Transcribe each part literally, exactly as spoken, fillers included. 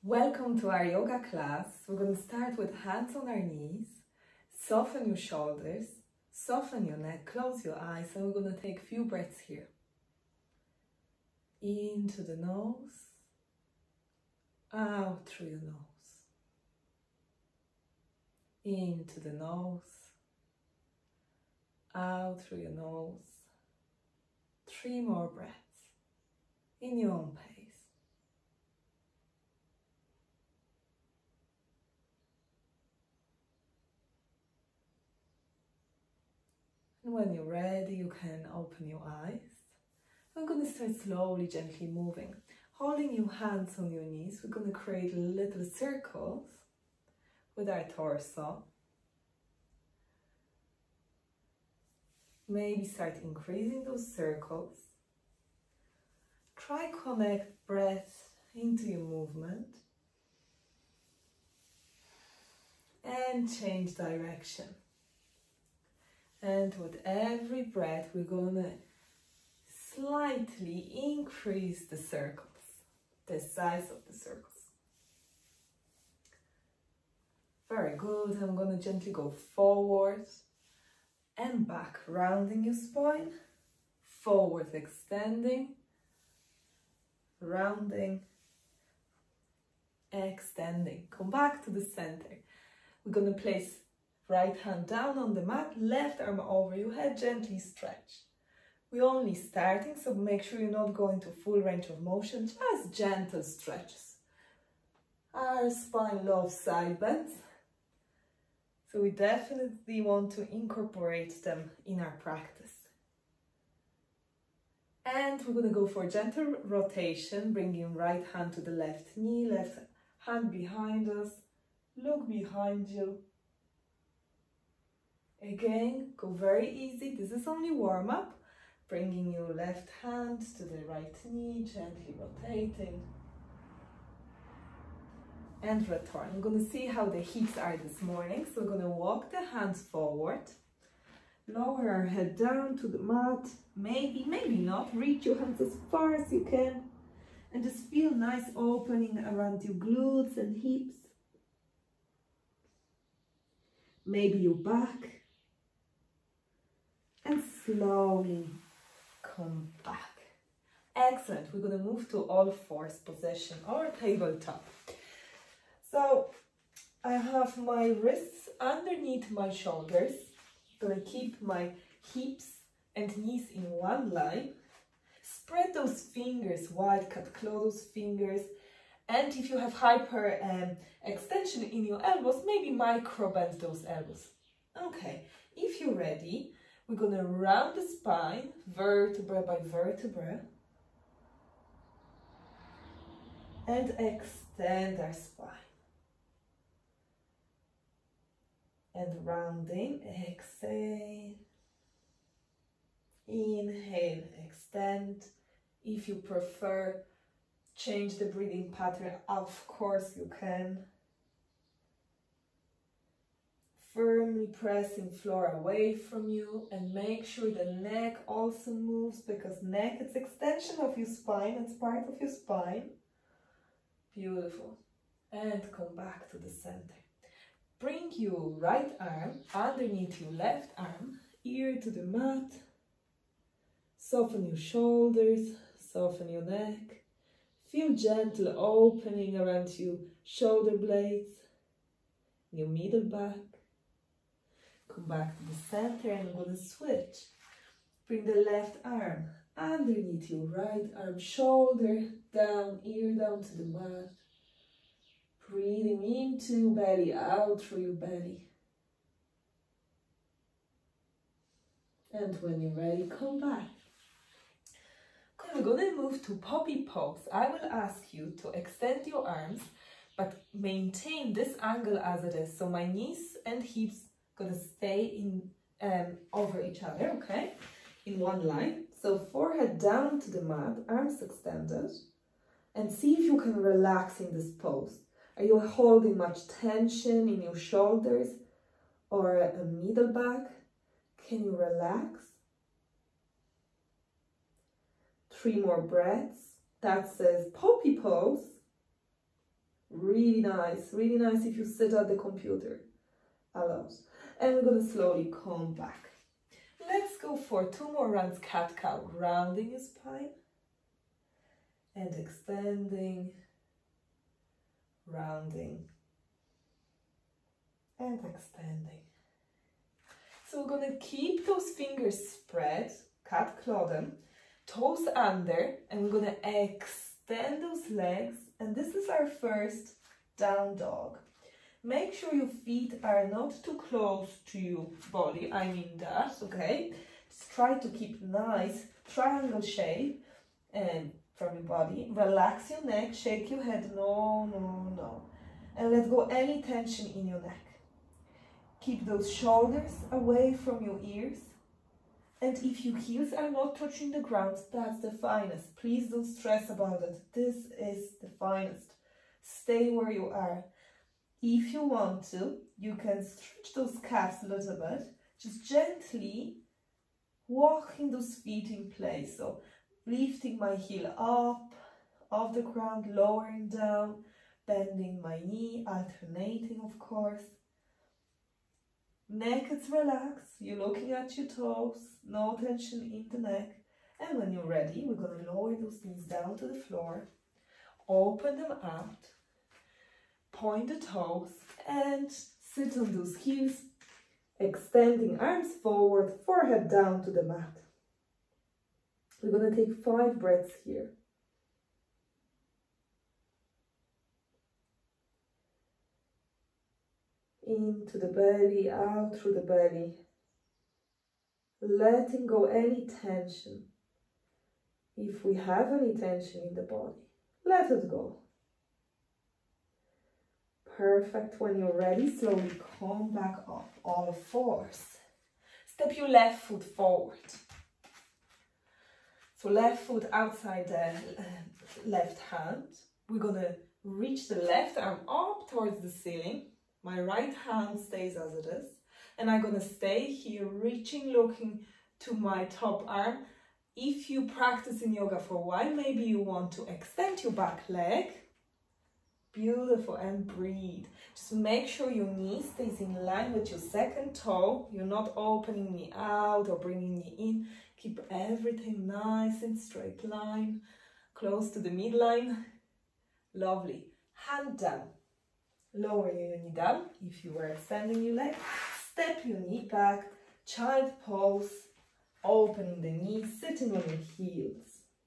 Welcome to our yoga class. We're going to start with hands on our knees, soften your shoulders, soften your neck, close your eyes, and we're going to take a few breaths here. Into the nose, out through your nose, into the nose, out through your nose. Three more breaths in your own pace. And when you're ready, you can open your eyes. I'm going to start slowly, gently moving. Holding your hands on your knees, we're going to create little circles with our torso. Maybe start increasing those circles. Try connect breath into your movement. And change direction. And with every breath, we're going to slightly increase the circles, the size of the circles. Very good. I'm going to gently go forward and back, rounding your spine, forward extending, rounding, extending. Come back to the center. We're going to place right hand down on the mat, left arm over your head, gently stretch. We're only starting, so make sure you're not going to full range of motion, just gentle stretches. Our spine loves side bends, so we definitely want to incorporate them in our practice. And we're going to go for a gentle rotation, bringing right hand to the left knee, left hand behind us, look behind you. Again, go very easy. This is only warm up. Bringing your left hand to the right knee, gently rotating. And return. I'm going to see how the hips are this morning. So we're going to walk the hands forward. Lower our head down to the mat. Maybe, maybe not. Reach your hands as far as you can. And just feel nice opening around your glutes and hips. Maybe your back. And slowly come back. Excellent. We're going to move to all fours position or tabletop. So I have my wrists underneath my shoulders. I'm going to keep my hips and knees in one line. Spread those fingers wide, cut close those fingers. And if you have hyper um, extension in your elbows, maybe micro bend those elbows. Okay, if you're ready, we're going to round the spine, vertebra by vertebra, and extend our spine. And rounding, exhale, inhale, extend. If you prefer, change the breathing pattern, of course you can. Firmly pressing floor away from you and make sure the neck also moves, because neck is extension of your spine, it's part of your spine. Beautiful. And come back to the center. Bring your right arm underneath your left arm, ear to the mat. Soften your shoulders, soften your neck. Feel gentle opening around your shoulder blades, your middle back. Come back to the center and I'm going to switch. Bring the left arm underneath your right arm, shoulder down, ear down to the mat. Breathing into belly, out through your belly. And when you're ready, come back. Okay, we're going to move to puppy pose. I will ask you to extend your arms, but maintain this angle as it is. So my knees and hips gonna stay in um, over each other, okay, in one line. So forehead down to the mat, arms extended, and see if you can relax in this pose. Are you holding much tension in your shoulders or a middle back? Can you relax? Three more breaths. That says puppy pose. Really nice, really nice if you sit at the computer. Allows. And we're going to slowly come back. Let's go for two more rounds, cat-cow, rounding your spine and extending, rounding and extending. So we're going to keep those fingers spread, cat-claw them, toes under, and we're going to extend those legs. And this is our first down dog. Make sure your feet are not too close to your body, I mean that, okay? Just try to keep nice triangle shape and from your body. Relax your neck, shake your head, no, no, no. And let go any tension in your neck. Keep those shoulders away from your ears. And if your heels are not touching the ground, that's the finest. Please don't stress about it. This is the finest. Stay where you are. If you want to, you can stretch those calves a little bit. Just gently walking those feet in place. So lifting my heel up, off the ground, lowering down, bending my knee, alternating of course. Neck is relaxed, you're looking at your toes, no tension in the neck. And when you're ready, we're going to lower those knees down to the floor, open them out, point the toes and sit on those heels, extending arms forward, forehead down to the mat. We're going to take five breaths here. Into the belly, out through the belly. Letting go any tension. If we have any tension in the body, let it go. Perfect. When you're ready, slowly come back up, all fours. Step your left foot forward. So left foot outside the left hand. We're going to reach the left arm up towards the ceiling. My right hand stays as it is. And I'm going to stay here, reaching, looking to my top arm. If you practice in yoga for a while, maybe you want to extend your back leg. Beautiful, and breathe. Just make sure your knee stays in line with your second toe. You're not opening knee out or bringing knee in. Keep everything nice and straight line, close to the midline. Lovely. Hand down. Lower your knee down if you were extending your leg. Step your knee back, child pose, opening the knee, sitting on your heels.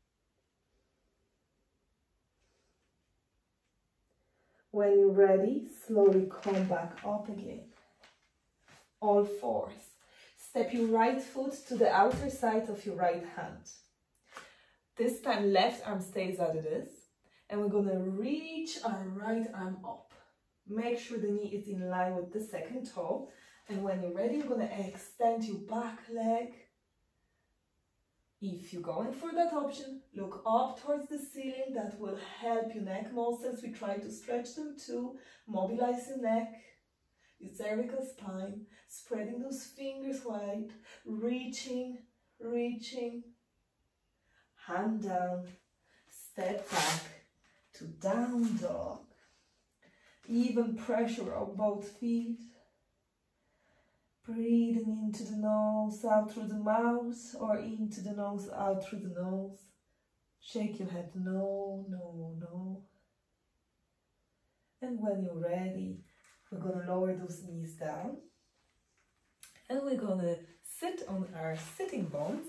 When you're ready, slowly come back up again. All fours. Step your right foot to the outer side of your right hand. This time left arm stays as it is. And we're going to reach our right arm up. Make sure the knee is in line with the second toe. And when you're ready, you're going to extend your back leg. If you're going for that option, look up towards the ceiling. That will help your neck muscles. We try to stretch them too. Mobilize your neck, your cervical spine. Spreading those fingers wide. Reaching, reaching. Hand down. Step back to down dog. Even pressure on both feet. Breathing into the nose, out through the mouth, or into the nose, out through the nose. Shake your head, no, no, no. And when you're ready, we're going to lower those knees down. And we're going to sit on our sitting bones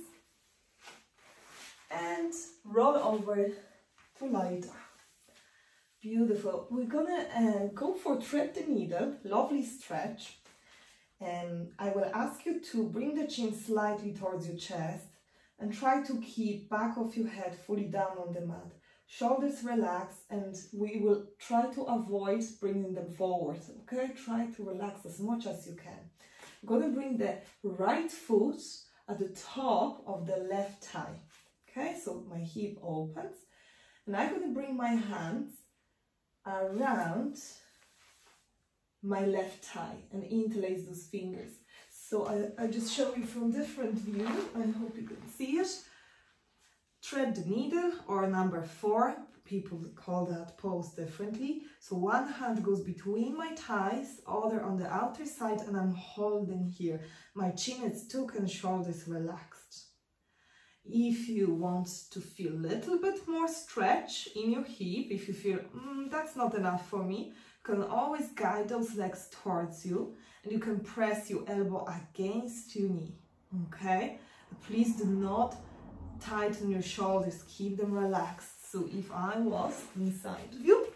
and roll over to lie down. Beautiful. We're gonna uh, go for thread the needle, lovely stretch. And I will ask you to bring the chin slightly towards your chest and try to keep back of your head fully down on the mat. Shoulders relax, and we will try to avoid bringing them forward, okay? Try to relax as much as you can. I'm gonna bring the right foot at the top of the left thigh, okay? So my hip opens, and I'm gonna bring my hands around my left thigh and interlace those fingers. So I, I just show you from different view. I hope you can see it. Thread the needle, or number four, people call that pose differently. So one hand goes between my thighs, other on the outer side, and I'm holding here. My chin is tucked and shoulders relaxed. If you want to feel a little bit more stretch in your hip, if you feel mm, that's not enough for me, you can always guide those legs towards you, and you can press your elbow against your knee, okay? But please do not tighten your shoulders, keep them relaxed. So if I was in side view,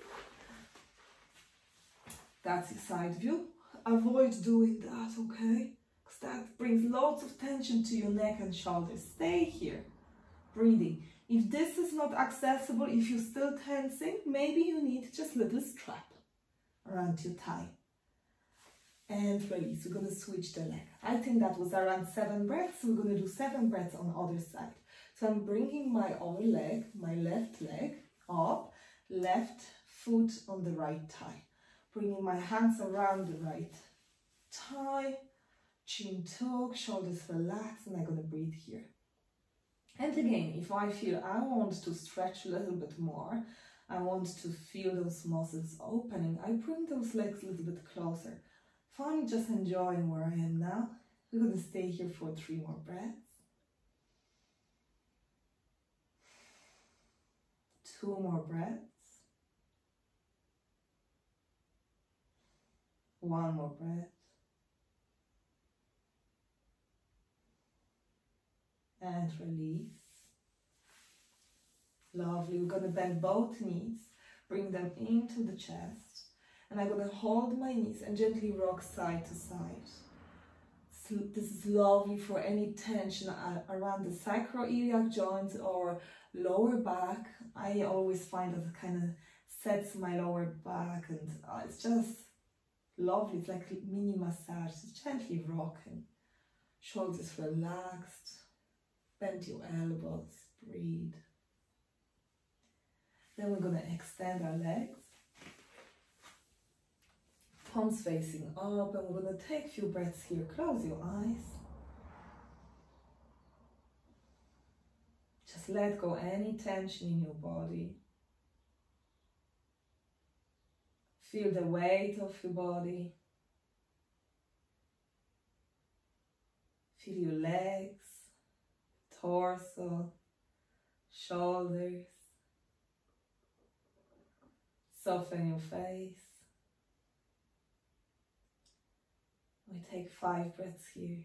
that's your side view. Avoid doing that, okay? Because that brings lots of tension to your neck and shoulders. Stay here, breathing. If this is not accessible, if you're still tensing, maybe you need just a little strap around your thigh. And release. We're going to switch the leg. I think that was around seven breaths. We're going to do seven breaths on the other side. So I'm bringing my other leg, my left leg up, left foot on the right thigh. Bringing my hands around the right thigh, chin tuck, shoulders relaxed, and I'm going to breathe here. And again, if I feel I want to stretch a little bit more, I want to feel those muscles opening, I bring those legs a little bit closer. If I'm just enjoying where I am now, we're going to stay here for three more breaths. Two more breaths. One more breath. And release. Lovely. We're going to bend both knees, bring them into the chest, and I'm going to hold my knees and gently rock side to side. So this is lovely for any tension around the sacroiliac joints or lower back. I always find that it kind of sets my lower back, and uh, it's just lovely. It's like a mini massage. Just gently rocking. Shoulders relaxed. Bend your elbows. Breathe. Then we're going to extend our legs. Palms facing up, and we're going to take a few breaths here. Close your eyes. Just let go any tension in your body. Feel the weight of your body. Feel your legs, torso, shoulders. Soften your face. We take five breaths here.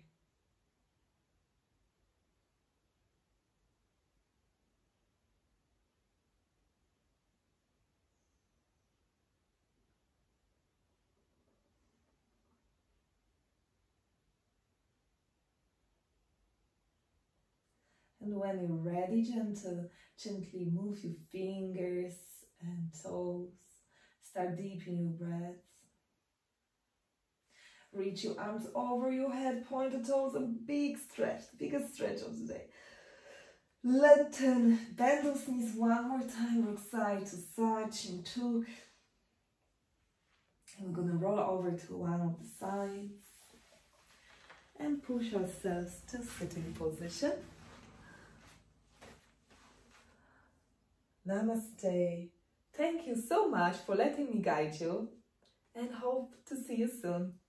And when you're ready, gentle, gently move your fingers and toes. Start deep in your breath. Reach your arms over your head, point the toes, a big stretch, the biggest stretch of the day. Lengthen, bend those knees one more time, rock side to side, chin tuck. And we're gonna roll over to one of the sides and push ourselves to sitting position. Namaste. Thank you so much for letting me guide you, and hope to see you soon.